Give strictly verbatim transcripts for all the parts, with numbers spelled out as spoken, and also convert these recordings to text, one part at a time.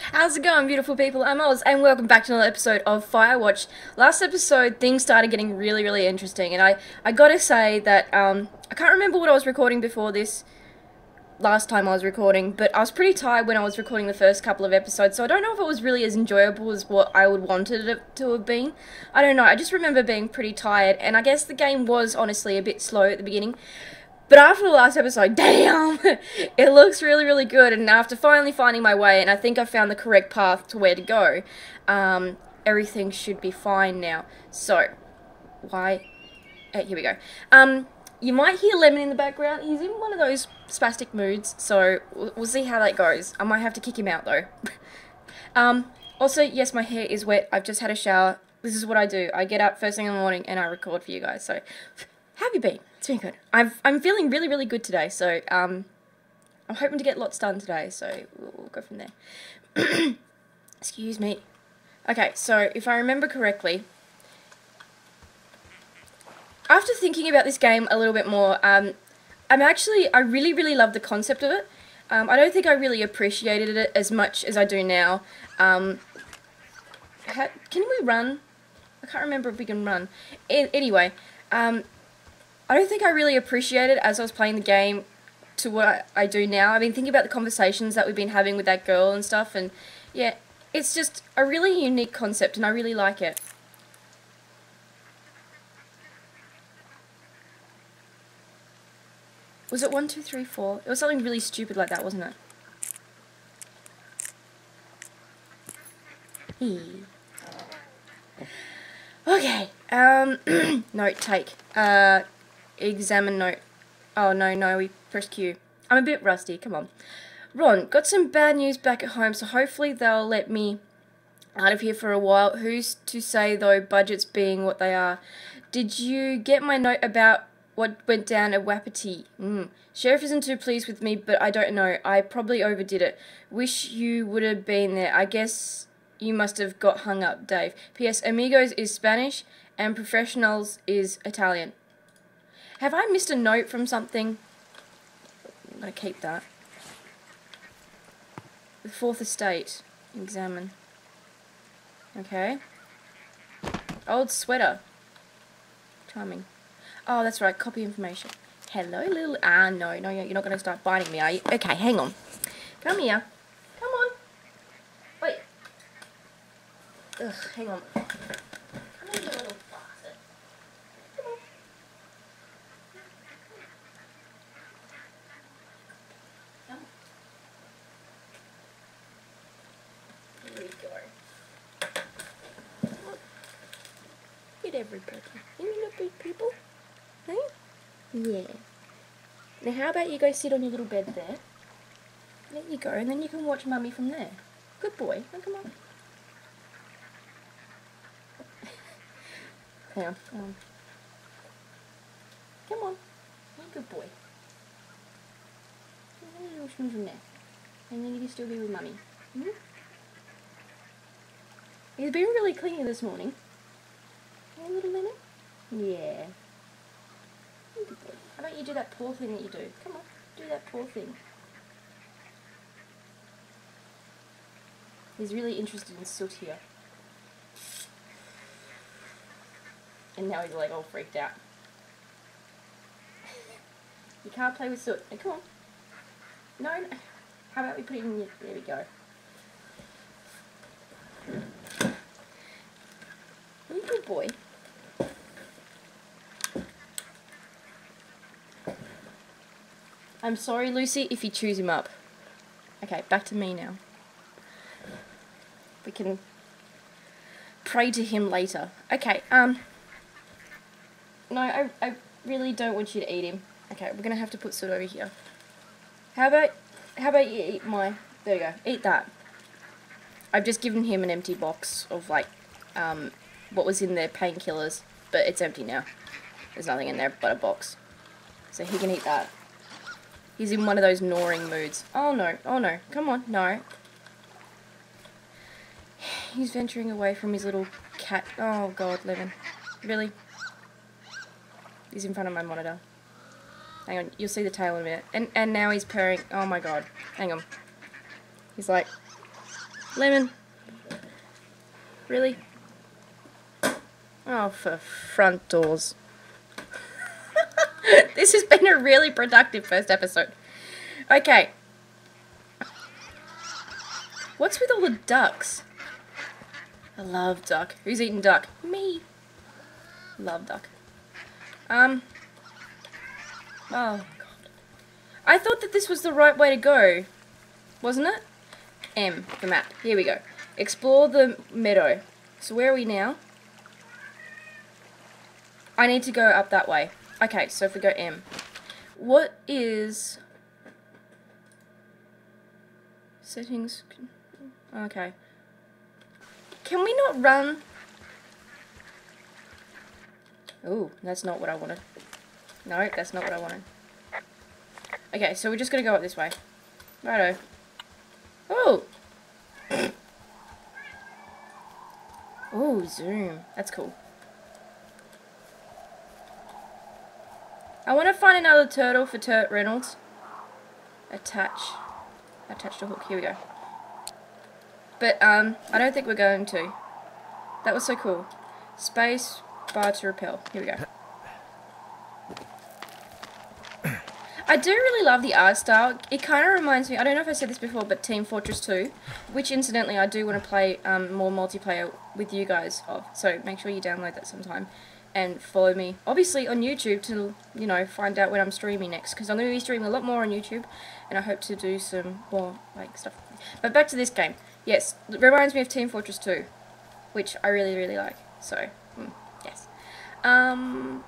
How's it going, beautiful people? I'm Oz, and welcome back to another episode of Firewatch. Last episode, things started getting really, really interesting, and I, I gotta say that, um, I can't remember what I was recording before this, last time I was recording, but I was pretty tired when I was recording the first couple of episodes, so I don't know if it was really as enjoyable as what I would wanted it to have been. I don't know, I just remember being pretty tired, and I guess the game was honestly a bit slow at the beginning. But after the last episode, damn, it looks really, really good, and after finally finding my way, and I think I found the correct path to where to go, um, everything should be fine now. So, why, eh, here we go. Um, you might hear Lemon in the background. He's in one of those spastic moods, so we'll, we'll see how that goes. I might have to kick him out, though. um, also, yes, my hair is wet. I've just had a shower. This is what I do. I get up first thing in the morning, and I record for you guys, so how have you been? It's been good. I've, I'm feeling really, really good today, so um, I'm hoping to get lots done today, so we'll, we'll go from there. Excuse me. Okay, so if I remember correctly, after thinking about this game a little bit more, um, I'm actually, I really, really love the concept of it. Um, I don't think I really appreciated it as much as I do now. Um, how, can we run? I can't remember if we can run. A anyway, um... I don't think I really appreciated as I was playing the game to what I do now. I've been thinking about the conversations that we've been having with that girl and stuff, and yeah, it's just a really unique concept, and I really like it. Was it one, two, three, four? It was something really stupid like that, wasn't it? Hey. Okay, um, note take. Uh... Examine note. Oh, no, no, we pressed Q. I'm a bit rusty, come on. Ron, got some bad news back at home, so hopefully they'll let me out of here for a while. Who's to say, though, budgets being what they are? Did you get my note about what went down at Wapiti? Mm. Sheriff isn't too pleased with me, but I don't know. I probably overdid it. Wish you would have been there. I guess you must have got hung up, Dave. P S. Amigos is Spanish, and Professionals is Italian. Have I missed a note from something? I'm going to keep that. The Fourth Estate. Examine. Okay. Old sweater. Charming. Oh, that's right. Copy information. Hello, little... Ah, no, no, you're not going to start biting me, are you? Okay, hang on. Come here. Come on. Wait. Ugh, hang on. Come on, you little bastard. Come on. Everybody. You little big people. Hey? Yeah. Now how about you go sit on your little bed there? There you go, and then you can watch Mummy from there. Good boy. Oh, come on. Hang on. Um, come on. You're a good boy. And then you watch me from there. And then you can still be with Mummy. Mm-hmm. He's been really clingy this morning. Hey, little Lemon? Yeah. Good boy. How about you do that paw thing that you do? Come on, do that paw thing. He's really interested in soot here. And now he's like all freaked out. You can't play with soot. Hey, come on. No, no. How about we put it in your... There we go. Good boy. I'm sorry, Lucy, if you chews him up. Okay, back to me now. We can pray to him later. Okay, um... No, I, I really don't want you to eat him. Okay, we're gonna have to put soot over here. How about... How about you eat my... There you go, eat that. I've just given him an empty box of, like, um... what was in there, painkillers, but it's empty now. There's nothing in there but a box. So he can eat that. He's in one of those gnawing moods. Oh no, oh no, come on, no. He's venturing away from his little cat. Oh god, Lemon. Really? He's in front of my monitor. Hang on, you'll see the tail in a minute. And, and now he's purring. Oh my god. Hang on. He's like... Lemon. Really? Oh, for front doors. This has been a really productive first episode. Okay. What's with all the ducks? I love duck. Who's eating duck? Me. Love duck. Um. Oh, God. I thought that this was the right way to go. Wasn't it? M for map. Here we go. Explore the meadow. So where are we now? I need to go up that way. Okay, so if we go M. What is... Settings... Okay. Can we not run? Ooh, that's not what I wanted. No, that's not what I wanted. Okay, so we're just gonna go up this way. Righto. Oh! Ooh, zoom. That's cool. I want to find another turtle for Turt Reynolds. Attach. Attach to hook. Here we go. But, um, I don't think we're going to. That was so cool. Space bar to repel. Here we go. I do really love the art style. It kind of reminds me, I don't know if I said this before, but Team Fortress two, which incidentally I do want to play um, more multiplayer with you guys of. So make sure you download that sometime and follow me, obviously on YouTube, to, you know, find out when I'm streaming next, because I'm going to be streaming a lot more on YouTube, and I hope to do some more, like, stuff. But back to this game. Yes, it reminds me of Team Fortress two, which I really, really like. So, mm, yes. Um...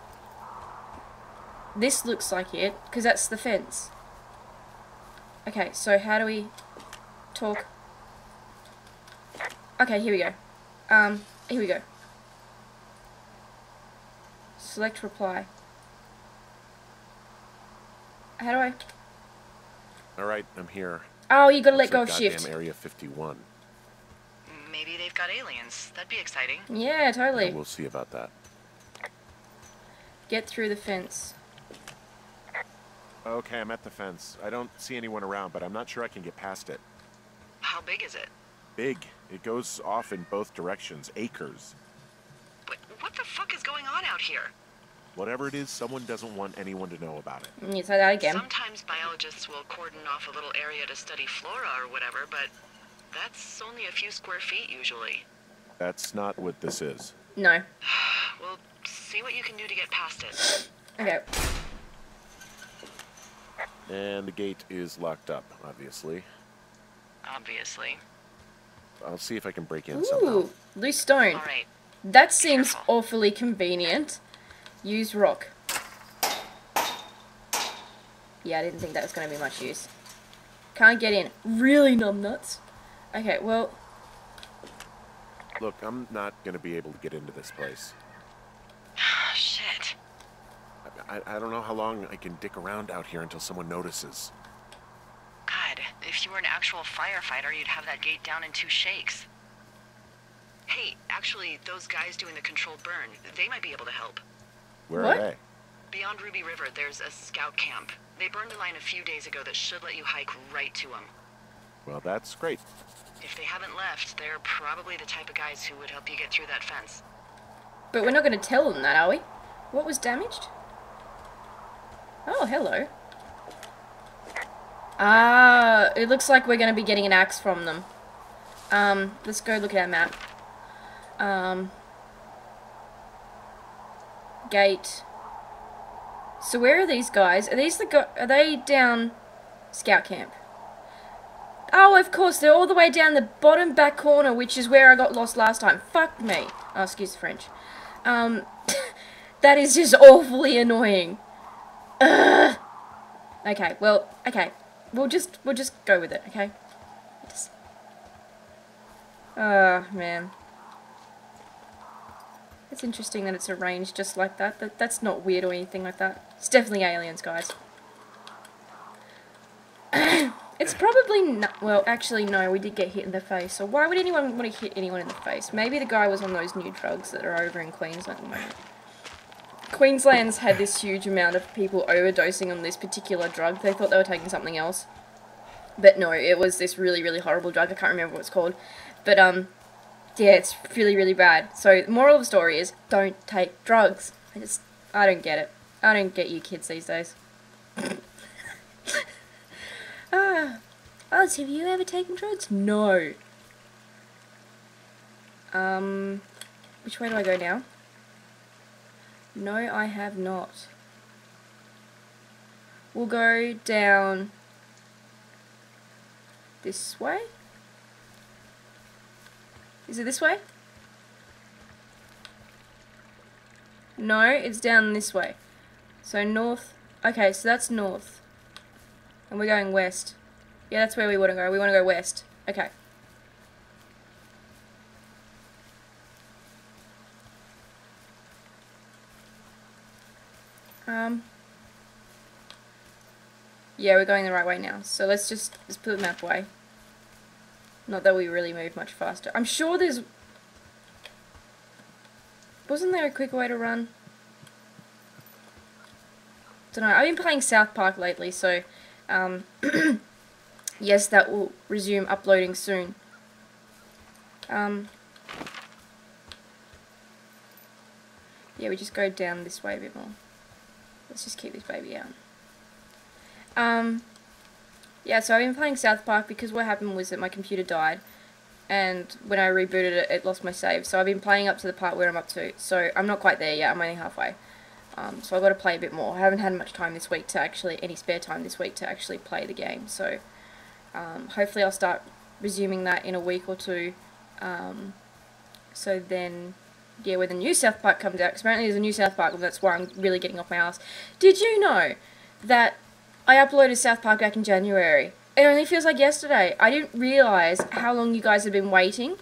This looks like it, because that's the fence. Okay, so how do we talk? Okay, here we go. Um, here we go. Select reply. How do I? Alright, I'm here. Oh, you gotta let Looks go like of shift. goddamn Area fifty-one. Maybe they've got aliens. That'd be exciting. Yeah, totally. And we'll see about that. Get through the fence. Okay, I'm at the fence. I don't see anyone around, but I'm not sure I can get past it. How big is it? Big. It goes off in both directions. Acres. What, what the fuck is going on out here? Whatever it is, someone doesn't want anyone to know about it. Mm, you say that again. Sometimes biologists will cordon off a little area to study flora or whatever, but that's only a few square feet usually. That's not what this is. No. Well, see what you can do to get past it. Okay. And the gate is locked up, obviously. Obviously. I'll see if I can break in somehow. Ooh, loose stone. All right. That seems careful. awfully convenient. Use rock. Yeah, I didn't think that was going to be much use. Can't get in. Really numbnuts. Okay, well... Look, I'm not going to be able to get into this place. Shit. I, I don't know how long I can dick around out here until someone notices. God, if you were an actual firefighter, you'd have that gate down in two shakes. Hey, actually, those guys doing the controlled burn, they might be able to help. Where What? are they? Beyond Ruby River, there's a scout camp. They burned a line a few days ago that should let you hike right to them. Well, that's great. If they haven't left, they're probably the type of guys who would help you get through that fence. But we're not going to tell them that, are we? What was damaged? Oh, hello. Ah, it looks like we're going to be getting an axe from them. Um, let's go look at our map. Um, gate. So where are these guys? Are these the go- are they down scout camp? Oh, of course, they're all the way down the bottom back corner, which is where I got lost last time. Fuck me. Oh, excuse the French. Um, that is just awfully annoying. Ugh. Okay, well, okay. We'll just, we'll just go with it, okay? Just... Oh, man. It's interesting that it's arranged just like that. That that's not weird or anything like that. It's definitely aliens, guys. It's probably not... Well, actually, no, we did get hit in the face. So why would anyone want to hit anyone in the face? Maybe the guy was on those new drugs that are over in Queensland at the moment. Queensland's had this huge amount of people overdosing on this particular drug. They thought they were taking something else. But no, it was this really, really horrible drug. I can't remember what it's called. But, um, yeah, it's really, really bad. So, the moral of the story is, don't take drugs. I just, I don't get it. I don't get you kids these days. ah, Oz, have you ever taken drugs? No. Um, which way do I go now? No, I have not. We'll go down this way? Is it this way? No, it's down this way. So north. Okay, so that's north. And we're going west. Yeah, that's where we want to go. We want to go west. Okay. Um. Yeah, we're going the right way now. So let's just let's put the map away. Not that we really move much faster. I'm sure there's... Wasn't there a quicker way to run? Don't know. I've been playing South Park lately, so um, yes, that will resume uploading soon. Um, yeah, we just go down this way a bit more. Let's just keep this baby out. Um, yeah, so I've been playing South Park because what happened was that my computer died, and when I rebooted it, it lost my save. So I've been playing up to the part where I'm up to. So I'm not quite there yet. I'm only halfway. Um, so I've got to play a bit more. I haven't had much time this week to actually, any spare time this week to actually play the game. So um, hopefully I'll start resuming that in a week or two. Um, so then, yeah, when the new South Park comes out, because apparently there's a new South Park, and that's why I'm really getting off my ass. Did you know that I uploaded South Park back in January? It only feels like yesterday. I didn't realise how long you guys have been waiting.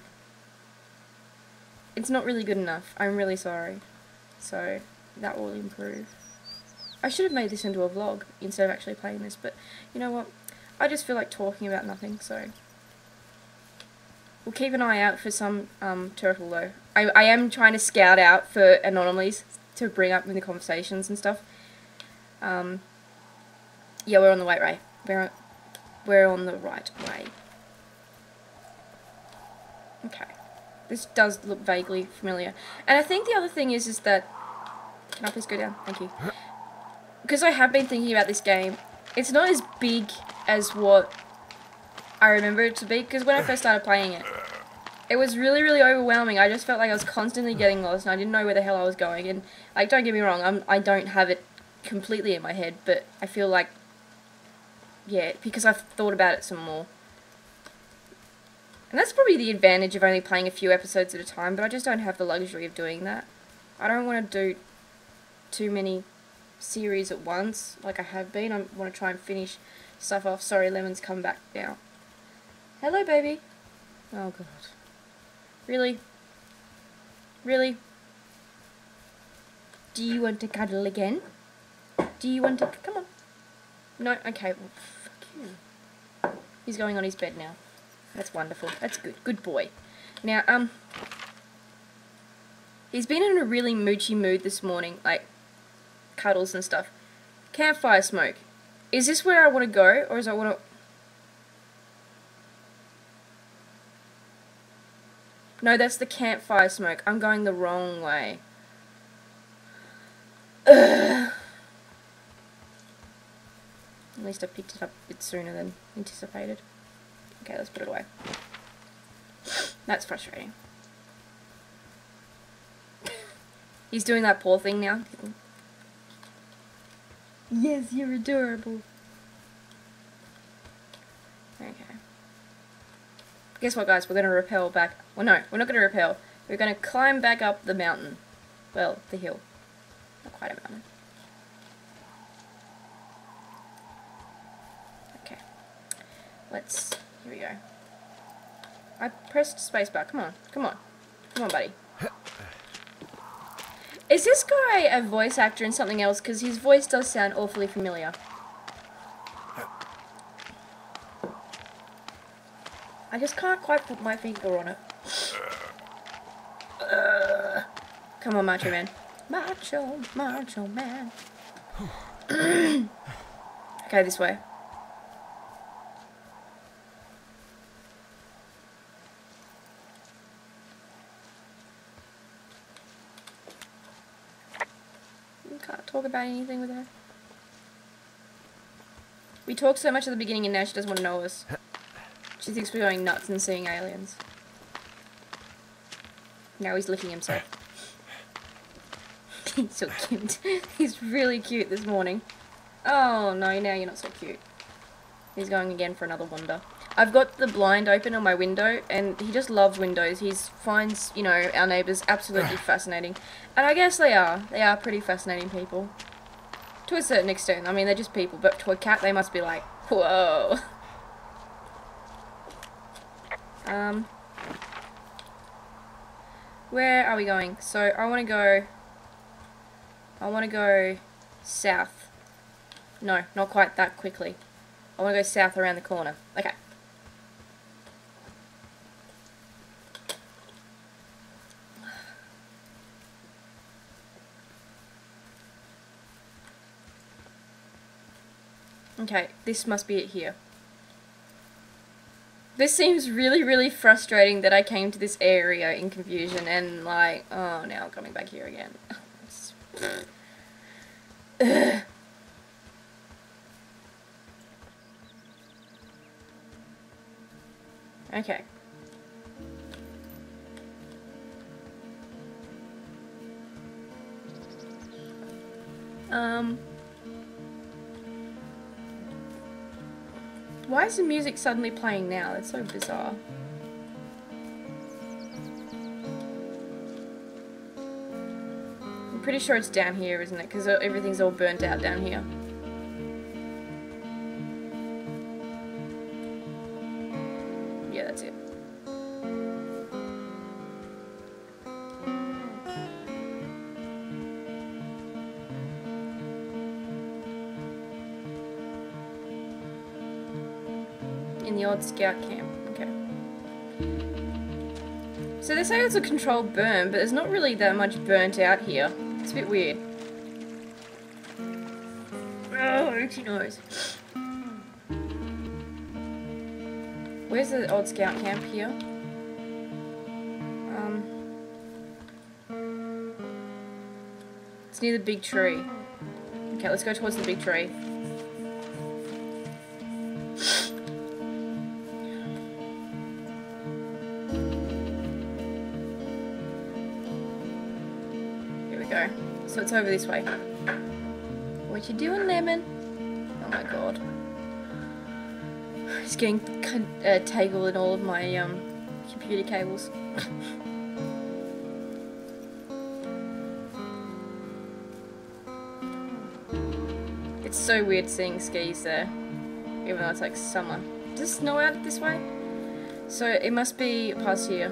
It's not really good enough. I'm really sorry. So that will improve. I should have made this into a vlog instead of actually playing this, but you know what? I just feel like talking about nothing, so we'll keep an eye out for some um, turtle though. I, I am trying to scout out for anomalies to bring up in the conversations and stuff. Um, yeah, we're on the right way. We're on, we're on the right way. Okay. This does look vaguely familiar. And I think the other thing is, is that... Can I please go down? Thank you. Because I have been thinking about this game, it's not as big as what I remember it to be. Because when I first started playing it, it was really, really overwhelming. I just felt like I was constantly getting lost and I didn't know where the hell I was going. And, like, don't get me wrong, I'm, I don't have it completely in my head, but I feel like, yeah, because I've thought about it some more. And that's probably the advantage of only playing a few episodes at a time, but I just don't have the luxury of doing that. I don't want to do too many series at once, like I have been. I want to try and finish stuff off. Sorry, Lemon's come back now. Hello, baby. Oh, God. Really? Really? Do you want to cuddle again? Do you want to... Come on. No? Okay. Well, fuck you. He's going on his bed now. That's wonderful. That's good. Good boy. Now, um... he's been in a really moochy mood this morning. Like, cuddles and stuff. Campfire smoke. Is this where I want to go? Or is I want to... No, that's the campfire smoke. I'm going the wrong way. Ugh. At least I picked it up a bit sooner than anticipated. Okay, let's put it away. That's frustrating. He's doing that paw thing now. Yes, you're adorable. Okay. Guess what, guys? We're going to rappel back. Well, no, we're not going to rappel. We're going to climb back up the mountain. Well, the hill. Not quite a mountain. Okay. Let's... Here we go. I pressed spacebar. Come on. Come on. Come on, buddy. Is this guy a voice actor in something else? Because his voice does sound awfully familiar. I just can't quite put my finger on it. Uh, come on, Macho Man. Macho, Macho Man. Okay, this way. talk about anything with her? We talked so much at the beginning and now she doesn't want to know us. She thinks we're going nuts and seeing aliens. Now he's licking himself. He's so cute. He's really cute this morning. Oh no, now you're not so cute. He's going again for another wander. I've got the blind open on my window, and he just loves windows. He finds, you know, our neighbours absolutely fascinating. And I guess they are. They are pretty fascinating people. To a certain extent. I mean, they're just people, but to a cat, they must be like, whoa. Um, where are we going? So, I want to go... I want to go south. No, not quite that quickly. I want to go south around the corner. Okay. Okay, this must be it here. This seems really, really frustrating that I came to this area in confusion and like, oh, now I'm coming back here again. Ugh. Okay. Um... Why is the music suddenly playing now? That's so bizarre. I'm pretty sure it's down here, isn't it? Because everything's all burnt out down here. Yeah, that's it. In the old scout camp. Okay. So they say it's a controlled burn, but there's not really that much burnt out here. It's a bit weird. Oh, itchy nose. Where's the old scout camp here? Um, it's near the big tree. Okay, let's go towards the big tree. Go. So it's over this way. What you doing, Lemon? Oh my god. It's getting uh, tangled in all of my um, computer cables. It's so weird seeing skis there. Even though it's like summer. Does it snow out this way? So it must be past here.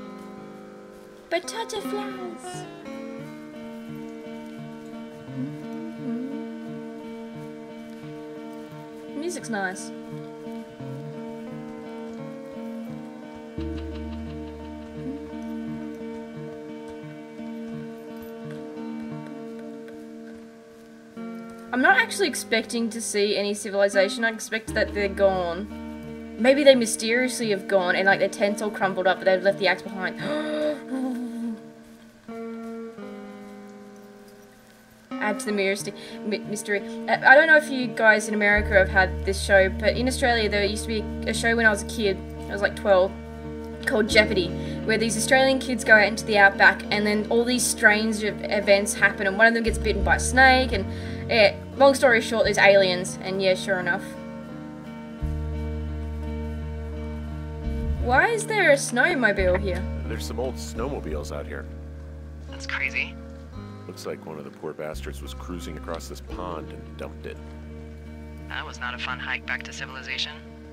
Butterflies! Music's nice. I'm not actually expecting to see any civilization. I expect that they're gone. Maybe they mysteriously have gone and like their tents all crumbled up, but they've left the axe behind. Add to the mystery. I don't know if you guys in America have had this show, but in Australia there used to be a show when I was a kid, I was like twelve, called Jeopardy, where these Australian kids go out into the outback and then all these strange events happen and one of them gets bitten by a snake and, yeah, long story short, there's aliens, and yeah, sure enough. Why is there a snowmobile here? There's some old snowmobiles out here. That's crazy. Looks like one of the poor bastards was cruising across this pond and dumped it. That was not a fun hike back to civilization.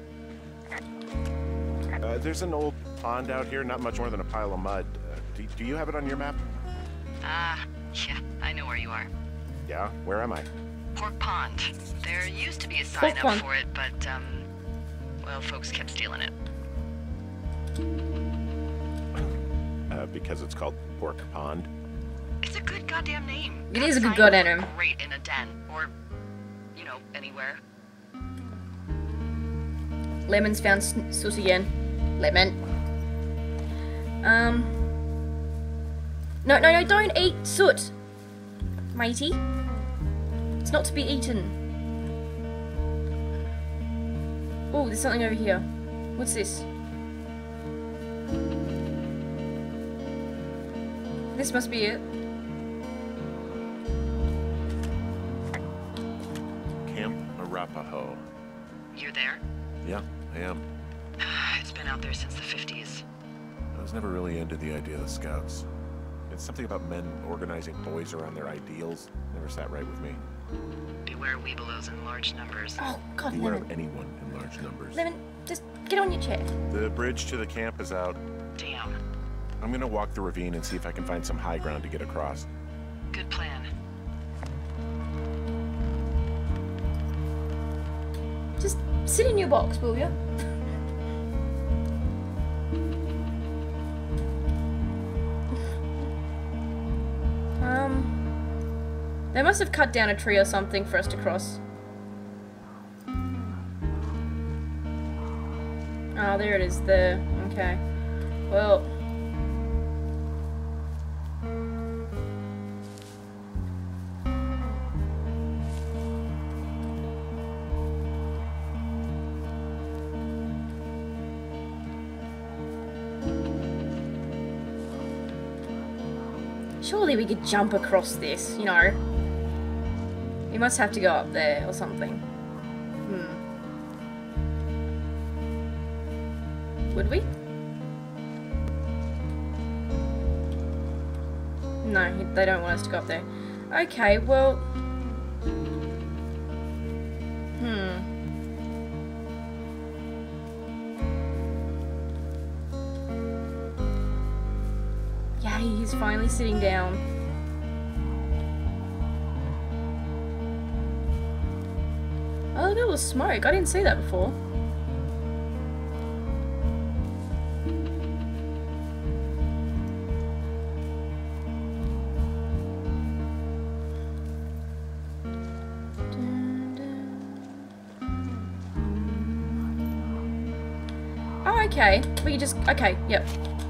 Uh, there's an old pond out here, not much more than a pile of mud. Uh, do, do you have it on your map? Ah, yeah, I know where you are. Yeah? Where am I? Pork Pond. There used to be a sign Pork up Pond. for it, but, um, well, folks kept stealing it. Uh, because it's called Pork Pond. It's a good goddamn name. It is a good Sign goddamn would name. look great in a den, or, you know, anywhere. Lemon's found soot again. Lemon. Um. No, no, no, don't eat soot, matey. It's not to be eaten. Oh, there's something over here. What's this? This must be it. Camp Arapaho. You're there? Yeah, I am. It's been out there since the fifties. I was never really into the idea of the Scouts. It's something about men organizing boys around their ideals. Never sat right with me. Beware weebelows in large numbers. Oh, God, Beware Lemon. of anyone in large numbers. Lemon, just get on your chair. The bridge to the camp is out. Damn. I'm gonna walk the ravine and see if I can find some high ground to get across. Good plan. Just sit in your box, will you? um... They must have cut down a tree or something for us to cross. Oh, there it is, there. Okay. Well... Surely we could jump across this, you know. We must have to go up there or something. Hmm. Would we? No, they don't want us to go up there. Okay, well... Hmm. Yay, he's finally sitting down. Oh, look at all the smoke. I didn't see that before. Oh, okay. We just... Okay, yep.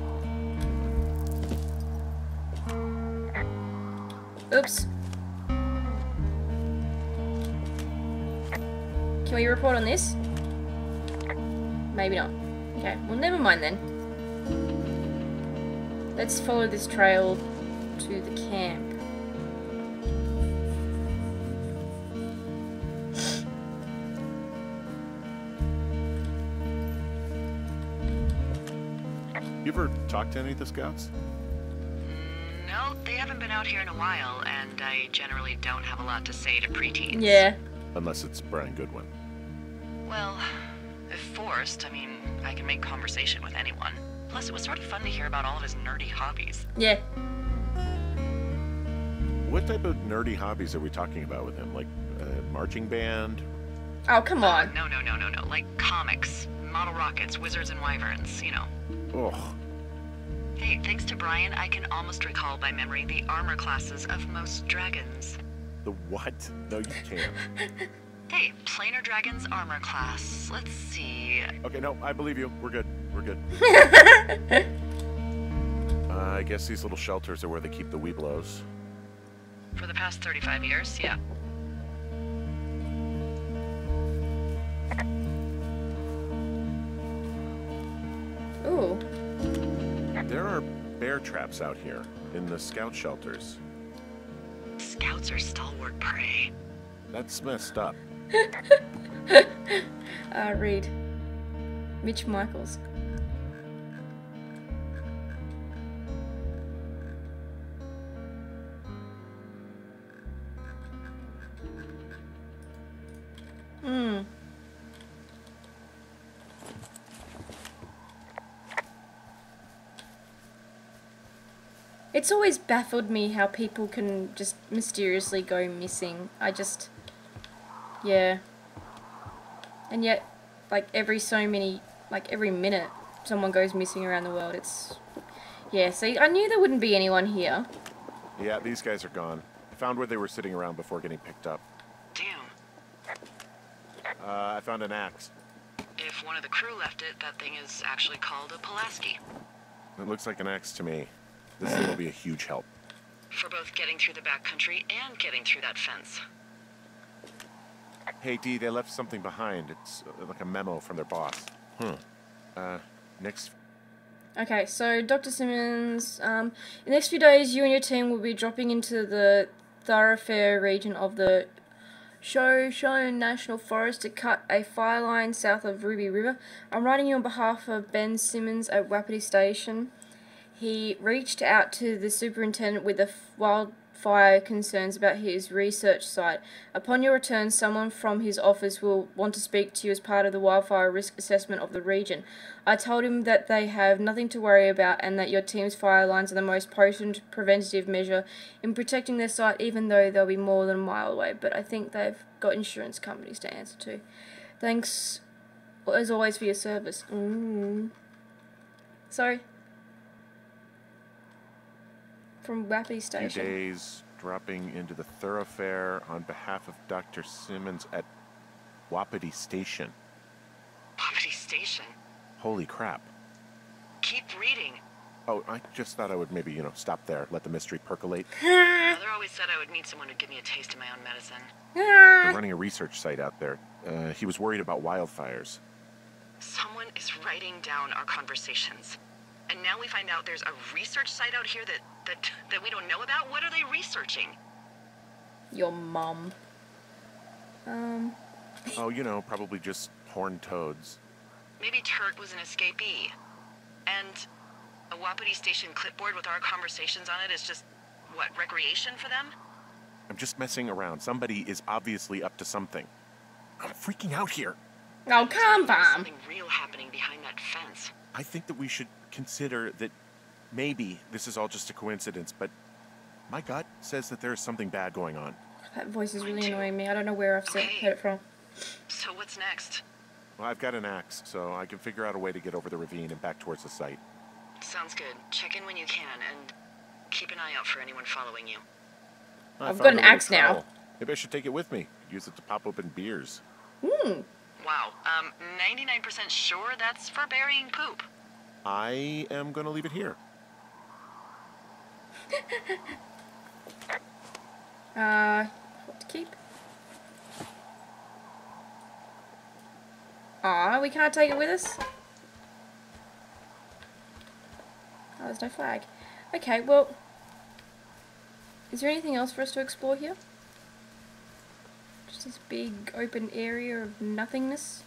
Oops. Can we report on this? Maybe not. Okay, well never mind then. Let's follow this trail to the camp. You ever talked to any of the Scouts? No, they haven't been out here in a while, and I generally don't have a lot to say to preteens. Yeah. Unless it's Brian Goodwin. Well, if forced, I mean, I can make conversation with anyone. Plus, it was sort of fun to hear about all of his nerdy hobbies. Yeah. What type of nerdy hobbies are we talking about with him? Like a marching band? Oh, come on. Uh, no, no, no, no, no. Like comics, model rockets, wizards and wyverns, you know. Oh. Hey, thanks to Brian, I can almost recall by memory the armor classes of most dragons. The what? No, you can't. Hey, Planar Dragon's armor class. Let's see. Okay, no, I believe you. We're good. We're good. uh, I guess these little shelters are where they keep the weebelows. For the past thirty-five years, yeah. Ooh. There are bear traps out here in the scout shelters. Scouts are stalwart prey. That's messed up. uh, read. Mitch Michaels. Hmm. It's always baffled me how people can just mysteriously go missing. I just... Yeah. And yet, like, every so many... Like, every minute, someone goes missing around the world. It's... Yeah, see, I knew there wouldn't be anyone here. Yeah, these guys are gone. I found where they were sitting around before getting picked up. Damn. Uh, I found an axe. If one of the crew left it, that thing is actually called a Pulaski. It looks like an axe to me. This thing will be a huge help. For both getting through the backcountry and getting through that fence. Hey, Dee, they left something behind. It's uh, like a memo from their boss. Hmm. Uh, next... Okay, so Doctor Simmons, um, in the next few days, you and your team will be dropping into the thoroughfare region of the Shoshone National Forest to cut a fire line south of Ruby River. I'm writing you on behalf of Ben Simmons at Wapiti Station. He reached out to the superintendent with the wildfire concerns about his research site. Upon your return, someone from his office will want to speak to you as part of the wildfire risk assessment of the region. I told him that they have nothing to worry about and that your team's fire lines are the most potent preventative measure in protecting their site, even though they'll be more than a mile away. But I think they've got insurance companies to answer to. Thanks, as always, for your service. Mm. Sorry. From Wapiti Station. Few days dropping into the thoroughfare on behalf of Doctor Simmons at Wapiti Station. Wapiti Station? Holy crap. Keep reading. Oh, I just thought I would maybe, you know, stop there, let the mystery percolate. Mother always said I would meet someone who'd give me a taste of my own medicine. They're running a research site out there. Uh, he was worried about wildfires. Someone is writing down our conversations. And now we find out there's a research site out here that, that, that we don't know about? What are they researching? Your mum. Um. Oh, you know, probably just horned toads. Maybe Turk was an escapee. And a Wapiti Station clipboard with our conversations on it is just, what, recreation for them? I'm just messing around. Somebody is obviously up to something. I'm freaking out here. Oh, come There's on. something real happening behind that fence. I think that we should consider that maybe this is all just a coincidence, but my gut says that there's something bad going on. That voice is really annoying me. I don't know where I've said, heard it from. So what's next? Well, I've got an axe, so I can figure out a way to get over the ravine and back towards the site. Sounds good. Check in when you can, and keep an eye out for anyone following you. I I've found got an a little axe now. trowel. Maybe I should take it with me. Use it to pop open beers. Hmm. Wow. Um, ninety-nine percent sure that's for burying poop. I am going to leave it here. uh, what to keep? Aw, we can't take it with us? Oh, there's no flag. Okay, well, is there anything else for us to explore here? Just this big open area of nothingness?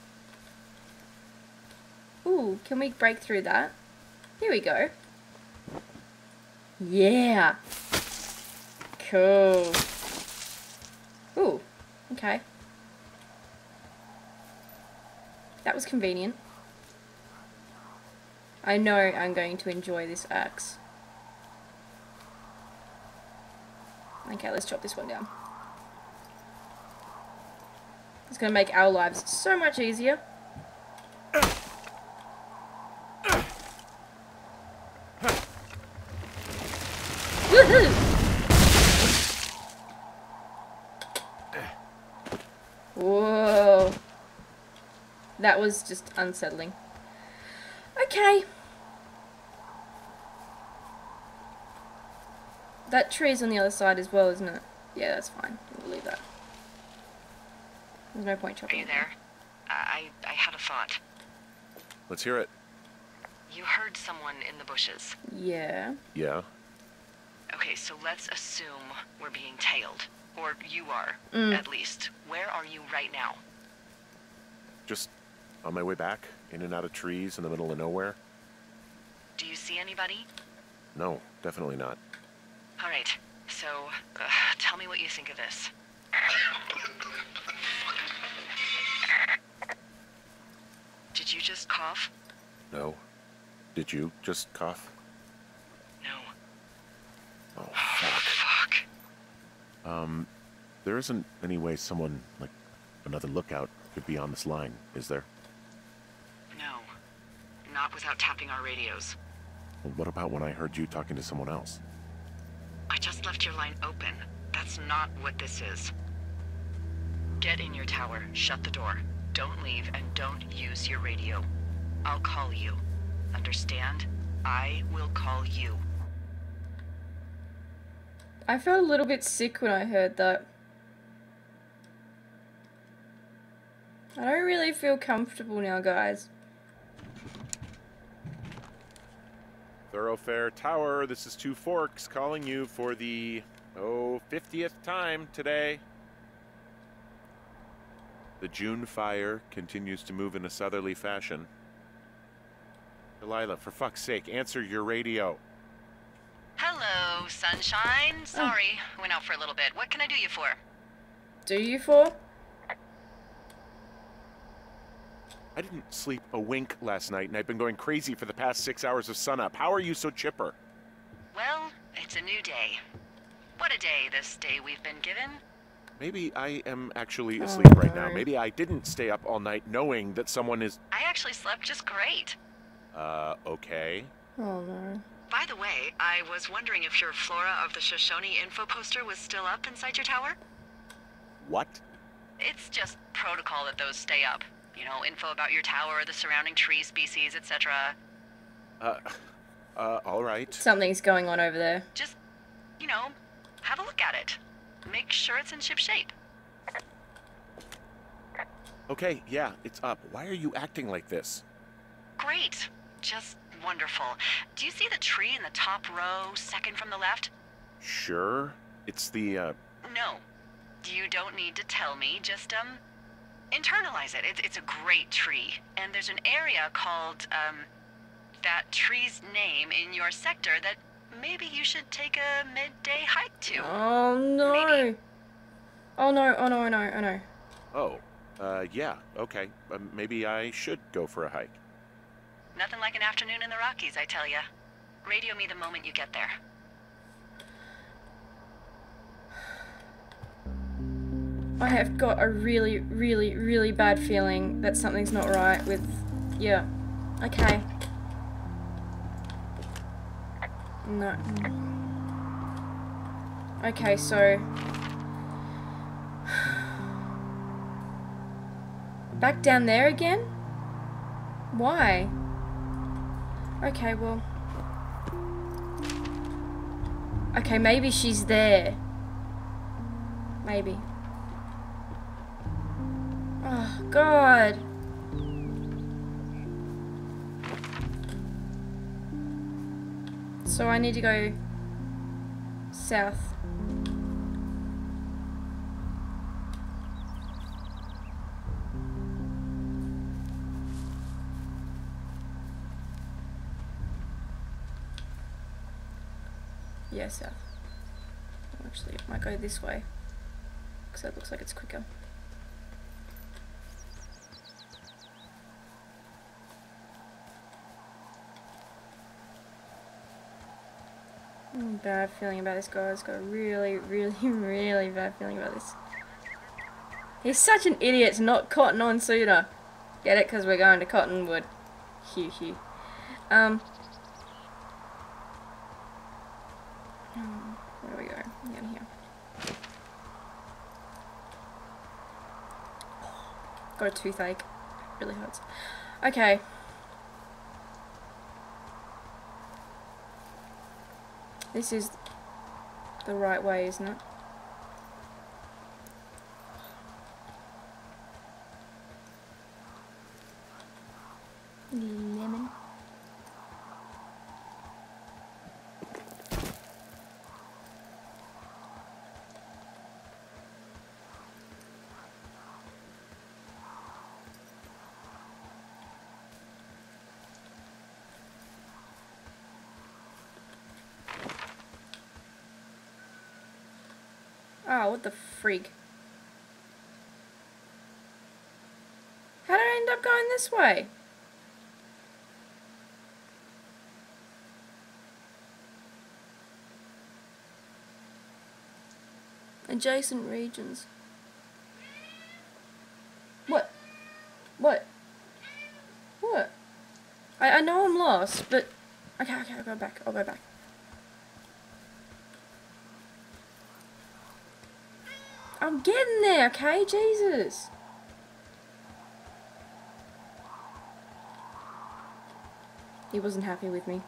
Ooh, can we break through that? Here we go. Yeah! Cool. Ooh, okay. That was convenient. I know I'm going to enjoy this axe. Okay, let's chop this one down. It's going to make our lives so much easier. Woohoo! Whoa. That was just unsettling. Okay. That tree's on the other side as well, isn't it? Yeah, that's fine. We'll leave that. There's no point Are chopping you it there? I, I had a thought. Let's hear it. You heard someone in the bushes. down. Yeah. Yeah? Okay, so let's assume we're being tailed. Or you are, Mm. at least. Where are you right now? Just on my way back, in and out of trees in the middle of nowhere? Do you see anybody? No, definitely not. All right, so uh, tell me what you think of this. Did you just cough? No. Did you just cough? No. Oh, fuck. Fuck. Um, there isn't any way someone, like, another lookout could be on this line, is there? No. Not without tapping our radios. Well, what about when I heard you talking to someone else? I just left your line open. That's not what this is. Get in your tower, shut the door. Don't leave, and don't use your radio. I'll call you. Understand? I will call you. I felt a little bit sick when I heard that. I don't really feel comfortable now, guys. Thoroughfare Tower, this is Two Forks calling you for the, oh, fiftieth time today. The June fire continues to move in a southerly fashion. Delilah, for fuck's sake, answer your radio. Hello, sunshine. Sorry, went out for a little bit. What can I do you for? Do you for? I didn't sleep a wink last night, and I've been going crazy for the past six hours of sunup. How are you so chipper? Well, it's a new day. What a day, this day we've been given. Maybe I am actually Oh, asleep right now. no. Maybe I didn't stay up all night knowing that someone is... I actually slept just great. Uh, okay. Oh no. By the way, I was wondering if your Flora of the Shoshone info poster was still up inside your tower? What? It's just protocol that those stay up. You know, info about your tower, the surrounding tree species, et cetera. Uh, uh, all right. Something's going on over there. Just, you know, have a look at it. Make sure it's in ship shape. Okay, yeah, it's up. Why are you acting like this? Great. Just wonderful. Do you see the tree in the top row, second from the left? Sure. It's the, uh... No. You don't need to tell me. Just, um, internalize it. It's, it's a great tree. And there's an area called, um, that tree's name in your sector that maybe you should take a midday hike to. Oh no. Maybe. Oh no, oh no, oh no, oh no. Oh, uh, yeah, okay. Uh, maybe I should go for a hike. Nothing like an afternoon in the Rockies, I tell ya. Radio me the moment you get there. I have got a really, really, really bad feeling that something's not right with... Yeah. Okay. No. Okay, so... Back down there again? Why? Okay, well... Okay, maybe she's there. Maybe. Oh, God. So I need to go south. Yeah, south. Actually, it might go this way, because that looks like it's quicker. Mm, bad feeling about this guy. He's got a really, really, really bad feeling about this. He's such an idiot to not cotton on sooner. Get it? Because we're going to Cottonwood. Hew, hew. Um. Where do we go? Down here. Got a toothache. Really hurts. Okay. This is the right way, isn't it? Lemon. Oh, what the frig? How did I end up going this way? Adjacent regions. What? What? What? I, I know I'm lost, but... Okay, okay, I'll go back. I'll go back. I'm getting there, okay? Jesus. He wasn't happy with me.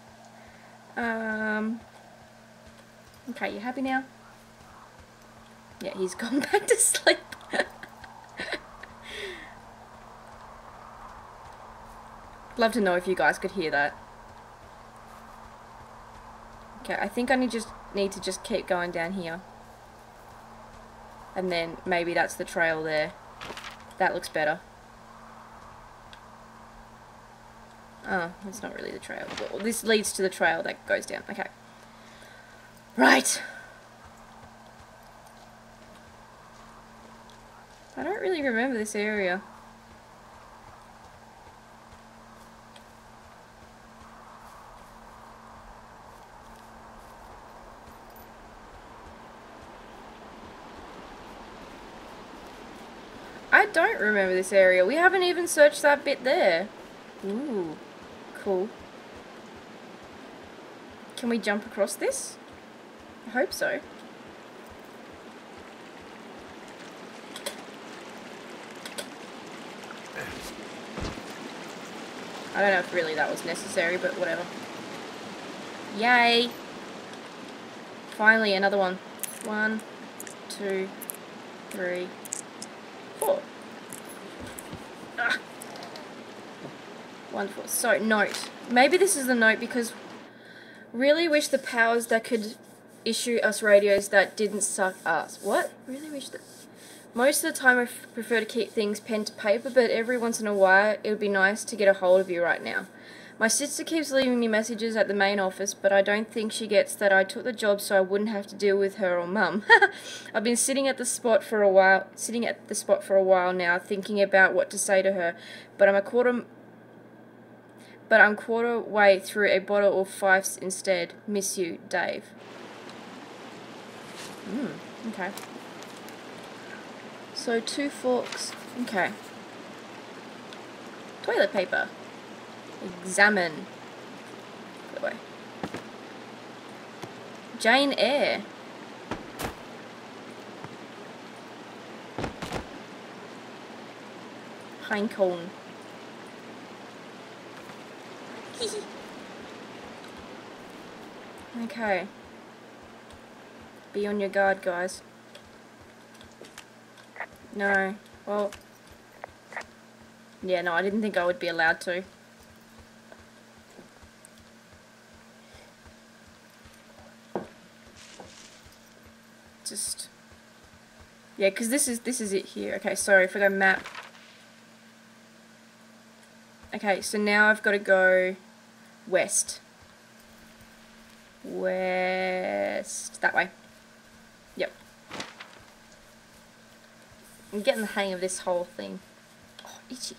um. Okay, you happy now? Yeah, he's gone back to sleep. Love to know if you guys could hear that. Okay, I think I need just need to just keep going down here. And then maybe that's the trail there. That looks better. Oh, that's not really the trail. Well, this leads to the trail that goes down. Okay. Right. I don't really remember this area. I don't remember this area. We haven't even searched that bit there. Ooh, cool. Can we jump across this? I hope so. I don't know if really that was necessary, but whatever. Yay! Finally, another one. One, two, three, four. Ah. Wonderful. So, note. Maybe this is the note because really wish the powers that could issue us radios that didn't suck us. What? Really wish that... Most of the time I f prefer to keep things pen to paper, but every once in a while it would be nice to get a hold of you right now. My sister keeps leaving me messages at the main office, but I don't think she gets that I took the job so I wouldn't have to deal with her or mum. I've been sitting at the spot for a while, sitting at the spot for a while now, thinking about what to say to her, but I'm a quarter, but I'm quarter way through a bottle of Fifes instead. Miss you, Dave. Hmm. Okay. So two forks. Okay. Toilet paper. Examine. Put away. Jane Eyre. Pine cone. Okay. Be on your guard, guys. No. Well. Yeah, no, I didn't think I would be allowed to. Just. Yeah, because this is this is it here. Okay, sorry, if I go map. Okay, so now I've got to go west. West. That way. Yep. I'm getting the hang of this whole thing. Oh, itchy.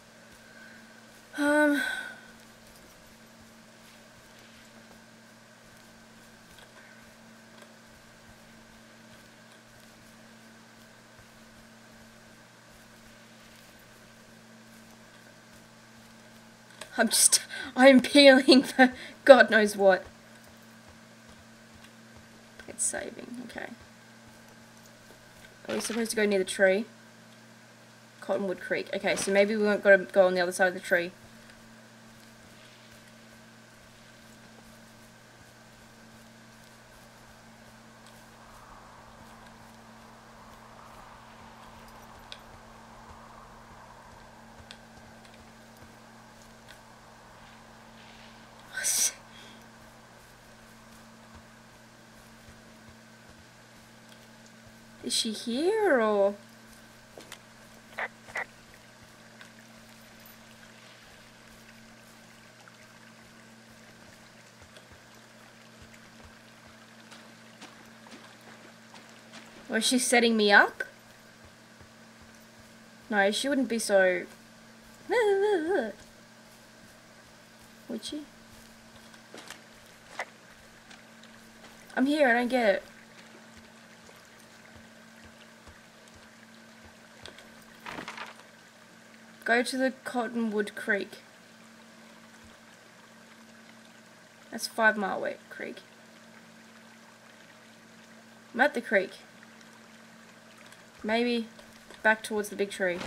Um. I'm just, I'm peeling for God knows what. It's saving, okay. Are we supposed to go near the tree? Cottonwood Creek. Okay, so maybe we won't got to go on the other side of the tree. Is she here or? Was she setting me up? No, she wouldn't be so... Would she? I'm here, I don't get it. Go to the Cottonwood Creek. That's five mile way creek. I'm at the creek. Maybe back towards the big tree.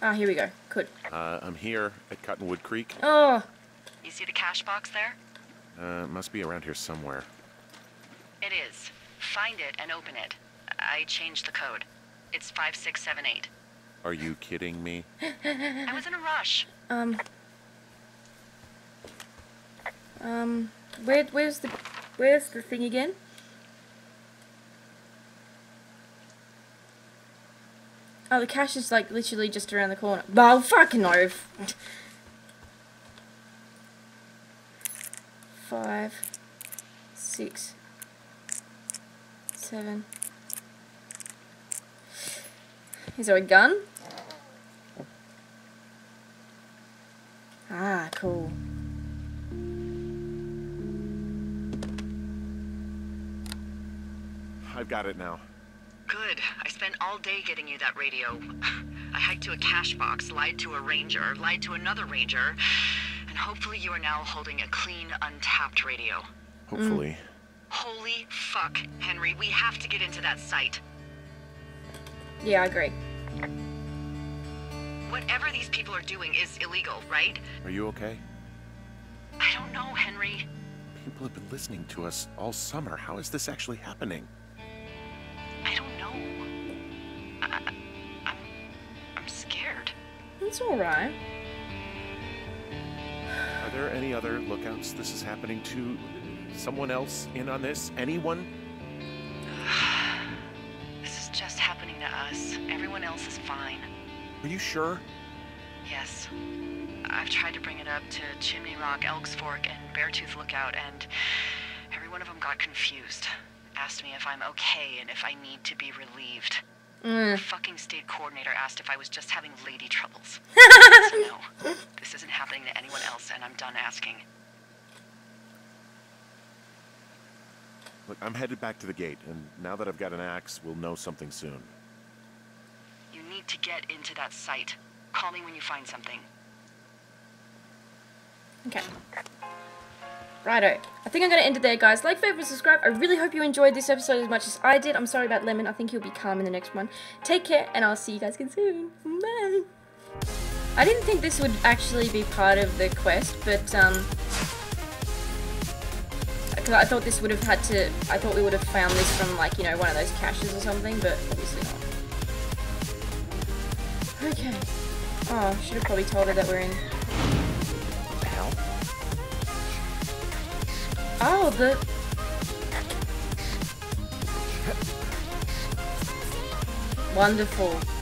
Ah, here we go. Good. Uh, I'm here at Cottonwood Creek. Oh, You see the cash box there? Uh, must be around here somewhere. It is. Find it and open it. I changed the code. It's five six seven eight. Are you kidding me? I was in a rush. um, um, where, where's the, where's the thing again? Oh, the cache is like literally just around the corner. Well, fucking no. Five, six, seven. Is there a gun? Ah, cool. I've got it now. Good. I spent all day getting you that radio. I hiked to a cash box, lied to a ranger, lied to another ranger, and hopefully you are now holding a clean, untapped radio. Hopefully. Holy fuck, Henry, we have to get into that site. Yeah, I agree. Whatever these people are doing is illegal, right? Are you okay? I don't know, Henry. People have been listening to us all summer. How is this actually happening? I don't know. I, I'm... I'm scared. It's alright. Are there any other lookouts this is happening to? Someone else in on this? Anyone? This is just happening to us. Everyone else is fine. Are you sure? Yes. I've tried to bring it up to Chimney Rock, Elks Fork, and Beartooth Lookout, and every one of them got confused. Asked me if I'm okay and if I need to be relieved. Mm. The fucking state coordinator asked if I was just having lady troubles. So no, this isn't happening to anyone else, and I'm done asking. Look, I'm headed back to the gate, and now that I've got an axe, we'll know something soon. You need to get into that site. Call me when you find something. Okay. Righto. I think I'm going to end it there, guys. Like, favorite, subscribe. I really hope you enjoyed this episode as much as I did. I'm sorry about Lemon. I think he'll be calm in the next one. Take care, and I'll see you guys again soon. Bye. I didn't think this would actually be part of the quest, but, um... because I thought this would have had to... I thought we would have found this from, like, you know, one of those caches or something, but obviously not. Okay. Oh, should have probably told her that we're in... What the hell? Oh, the... Wonderful.